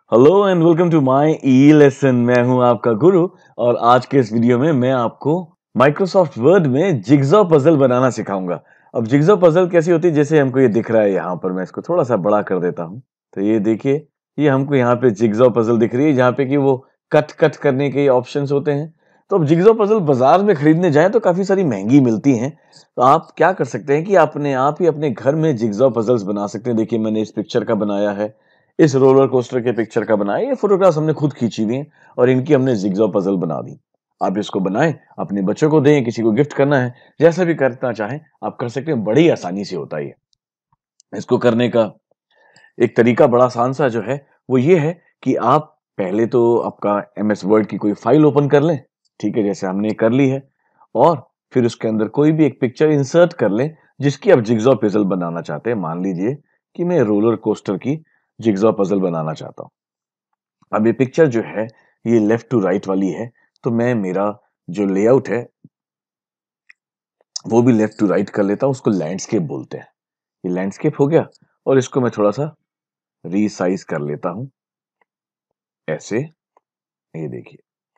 Hello and welcome to my e lesson. मैं हूं आपका गुरु और आज के इस वीडियो में मैं आपको माइक्रोसॉफ्ट वर्ड में जिगजॉ पजल बनाना सिखाऊंगा। अब जिगजॉ पजल कैसी होती है, जैसे हमको ये दिख रहा है यहाँ पर, मैं इसको थोड़ा सा बड़ा कर देता हूँ। तो ये देखिए, ये हमको यहाँ पे जिगजॉ पजल दिख रही है, जहाँ पे कि वो कट करने के ऑप्शंस होते हैं। तो अब जिगजॉ पजल बाजार में खरीदने जाए तो काफी सारी महंगी मिलती हैं। तो आप क्या कर सकते हैं कि अपने आप ही अपने घर में जिगजॉ पजल्स बना सकते हैं। देखिए, मैंने इस पिक्चर का बनाया है, इस रोलर कोस्टर के पिक्चर का बनाया। ये फोटोग्राफ्स हमने खुद खींची हुई हैं और इनकी हमने जिगजॉ पजल बना दी। आप इसको बनाएं, अपने बच्चों को दें, किसी को गिफ्ट करना है, जैसा भी करना चाहें आप कर सकते हैं। बड़ी आसानी से होता है ये। इसको करने का एक तरीका बड़ा आसान सा जो है वो ये है कि आप पहले तो आपका एमएस वर्ड की कोई फाइल ओपन कर लें। ठीक है, जैसे हमने कर ली है। और फिर उसके अंदर कोई भी एक पिक्चर इंसर्ट कर लें जिसकी आप जिगजॉ पजल बनाना चाहते हैं। मान लीजिए कि मैं रोलर कोस्टर की जिगजॉ पजल बनाना चाहता हूँ। अब ये पिक्चर जो है ये लेफ्ट टू राइट वाली है, तो मैं मेरा जो लेआउट है वो भी लेफ्ट टू राइट कर लेता हूँ। उसको लैंडस्केप बोलते हैं। ये लैंडस्केप हो गया और इसको मैं थोड़ा सा रीसाइज कर लेता हूँ ऐसे। ये देखिए,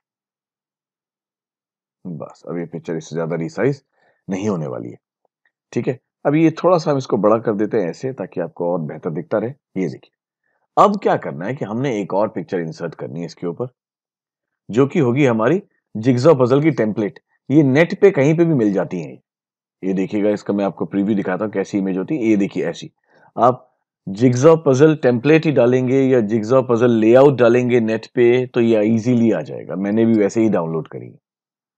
बस अब ये पिक्चर इससे ज्यादा रिसाइज नहीं होने वाली है। ठीक है, अब ये थोड़ा सा हम इसको बड़ा कर देते हैं ऐसे, ताकि आपको और बेहतर दिखता रहे। ये देखिए, अब क्या करना है कि हमने एक और पिक्चर इंसर्ट करनी है इसके ऊपर, जो कि होगी हमारी जिगजॉ पजल की टेम्पलेट। ये नेट पे कहीं पे भी मिल जाती है। ये देखिएगा, इसका मैं आपको प्रीव्यू दिखाता हूँ कैसी इमेज होती है। ये देखिए ऐसी। आप जिगजॉ पजल टेम्पलेट ही डालेंगे या जिगजॉ पजल लेआउट डालेंगे नेट पे तो ये इजीली आ जाएगा। मैंने भी वैसे ही डाउनलोड करी है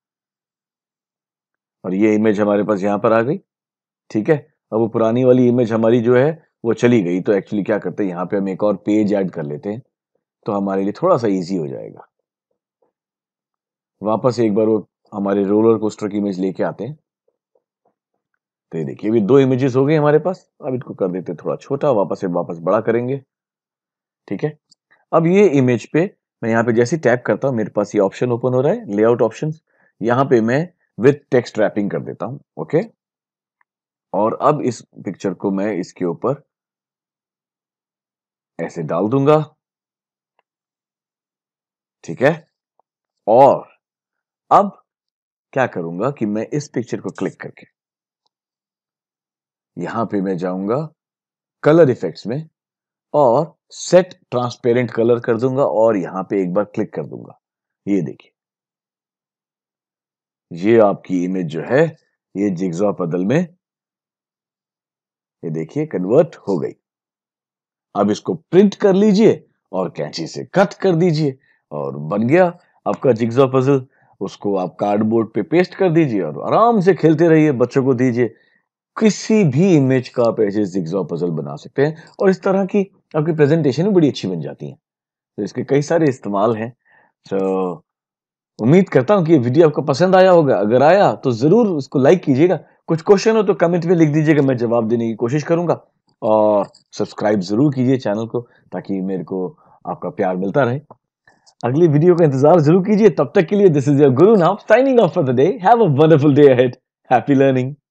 और ये इमेज हमारे पास यहाँ पर आ गई। ठीक है, अब वो पुरानी वाली इमेज हमारी जो है वो चली गई। तो एक्चुअली क्या करते हैं, यहाँ पे हम एक और पेज ऐड कर लेते हैं तो हमारे लिए थोड़ा सा इजी हो जाएगा। वापस एक बार वो हमारे रोलर कोस्टर की इमेज लेके आते हैं। तो ये देखिए, अभी दो इमेजेस हो गई हमारे पास। अब इनको कर देते हैं थोड़ा छोटा, वापस बड़ा करेंगे। ठीक है, अब ये इमेज पे मैं यहाँ पे जैसे टैप करता हूँ, मेरे पास ये ऑप्शन ओपन हो रहा है, लेआउट ऑप्शन। यहाँ पे मैं विथ टेक्स्ट रैपिंग कर देता हूँ। ओके, और अब इस पिक्चर को मैं इसके ऊपर ऐसे डाल दूंगा। ठीक है, और अब क्या करूंगा कि मैं इस पिक्चर को क्लिक करके यहां पे मैं जाऊंगा कलर इफेक्ट्स में और सेट ट्रांसपेरेंट कलर कर दूंगा और यहां पे एक बार क्लिक कर दूंगा। ये देखिए, ये आपकी इमेज जो है ये जिगजॉ पजल में ये देखिए कन्वर्ट हो गई। अब इसको प्रिंट कर लीजिए और कैंची से कट कर दीजिए और बन गया आपका जिगजॉ पजल। उसको आप कार्डबोर्ड पे पेस्ट कर दीजिए और आराम से खेलते रहिए, बच्चों को दीजिए। किसी भी इमेज का आप ऐसे जिगजॉ पजल बना सकते हैं और इस तरह की आपकी प्रेजेंटेशन भी बड़ी अच्छी बन जाती है। तो इसके कई सारे इस्तेमाल हैं। तो उम्मीद करता हूँ कि ये वीडियो आपको पसंद आया होगा। अगर आया तो जरूर उसको लाइक कीजिएगा। कुछ क्वेश्चन हो तो कमेंट में लिख दीजिएगा, मैं जवाब देने की कोशिश करूंगा। और सब्सक्राइब जरूर कीजिए चैनल को, ताकि मेरे को आपका प्यार मिलता रहे। अगली वीडियो का इंतजार जरूर कीजिए। तब तक के लिए this is your guru now signing off for the day. Have a wonderful day ahead. Happy learning.